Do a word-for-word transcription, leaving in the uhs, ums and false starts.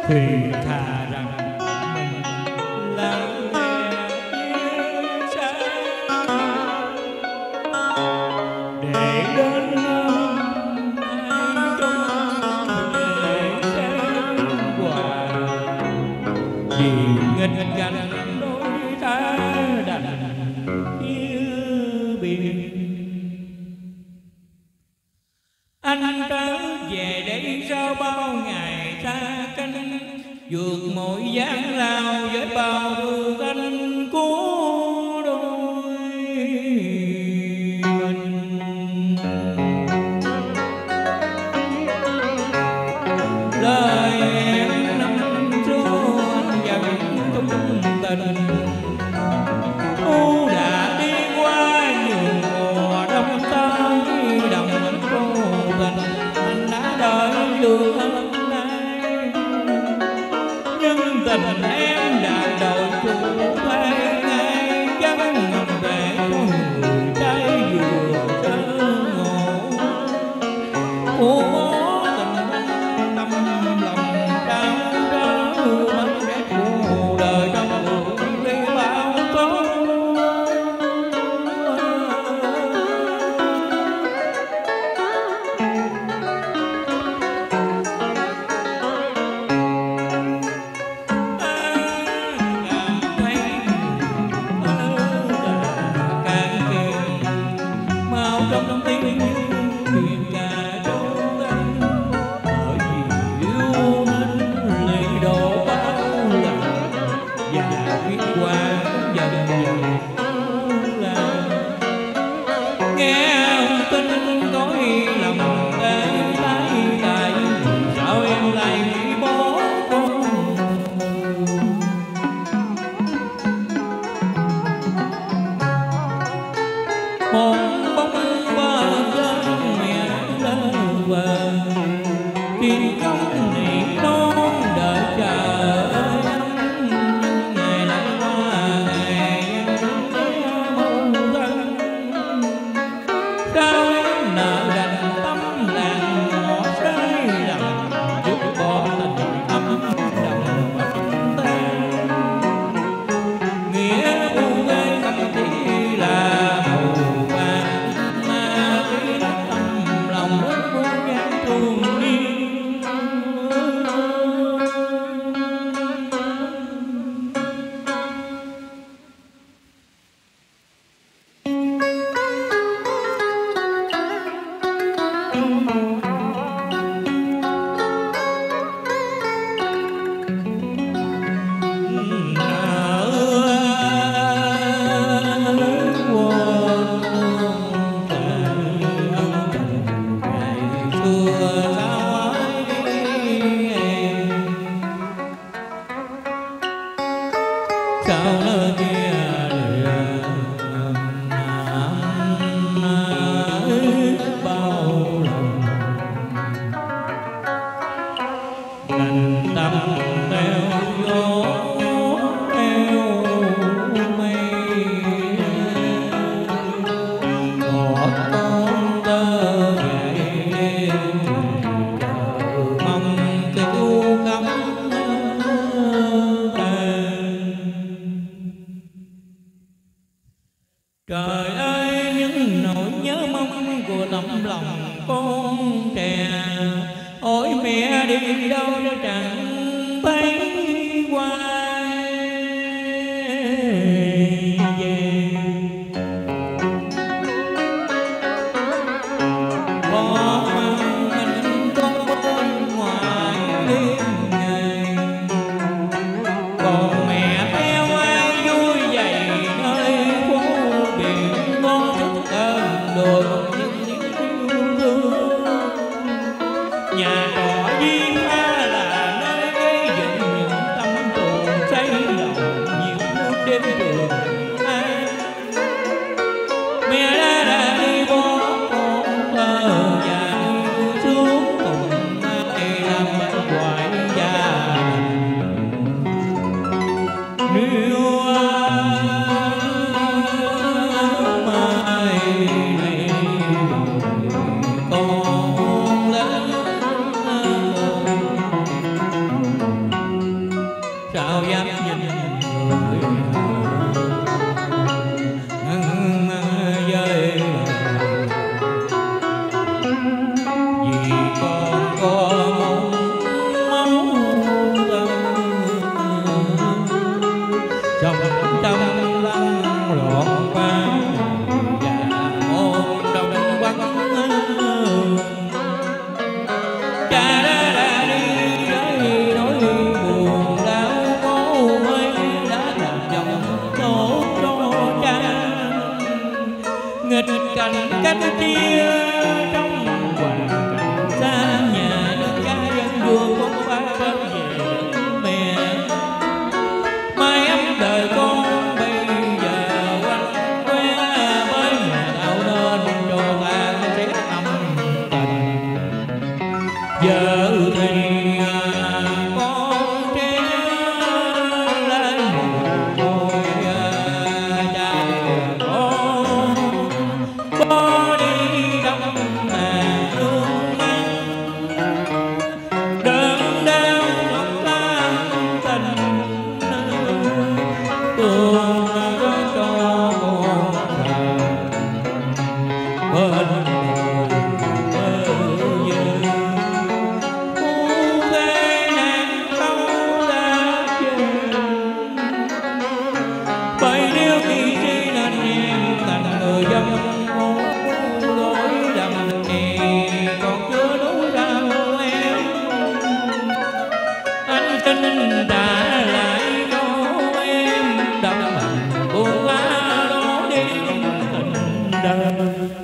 thì thà rằng mình lặng lẽ chia xa để đến ai trong để trao quà vì nghịch cảnh đôi ta đành chia biệt. Anh trở về đây sau bao ngày xa cách, vượt mọi gian lao với bao thương anh của đôi mình. Lời hẹn năm xưa anh vẫn trung tình, u đã đi qua nhiều mùa đông tới đồng anh vô tình. Anh đã đợi được hôm nay, nhưng tình em đã đổi chủ thay ngay giấc ngầm về của người trai vừa sơ ngộ của mối tình tâm lòng đau đớn mất rét cuộc đời trong cuộc đi bao tố. Trong tiếng chuyện cả trong anh, bởi vì yêu nên lệ đổ bao lần và biết qua dần dần là nghe ông tin có lầm tay tay tại sao em lại nghĩ bỏ con. Một bóng bơ dân mẹ lơ vờ tiếng khóc nỉ non đợi chờ anh, nhưng ngày lại qua ngày em mong thân. Sao em nợ đành tấm lòng ngỏ sai lầm, giúp bỏ tình âm đậm mất tan. Nghĩa u ghê tâm chỉ là sao nơi kia bao lòng đành tâm theo gió theo mây, có con tơ ngày đêm chờ mong cứu cắm. Trời ơi những nỗi nhớ mong của tấm lòng con trẻ, ôi mẹ đi đâu cho chẳng thấy quay về. Bỏ mang mình con bên ngoài đêm ngày, còn mẹ theo ai vui vậy nơi phố biển ngon thức cơm đồi những yêu thương. Nhà trọ duyên pha là nơi gây dựng những tâm tồn Vợ thì con trẻ lên ngồi cha con bó đi đông mà nước mắt đớn đau xót xa tình tương có cho một thằng bên bởi nếu khi chỉ nên em thành người dân ngủ lối đầm nè còn chưa đủ đâu em anh xin trả lại cho em đậm buồn lá đó đi tình đời.